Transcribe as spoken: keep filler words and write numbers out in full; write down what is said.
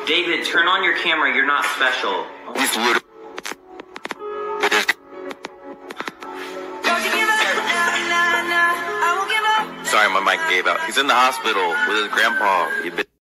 David, turn on your camera. You're not special. He's literally. Sorry, my mic gave out. He's in the hospital with his grandpa. You bitch.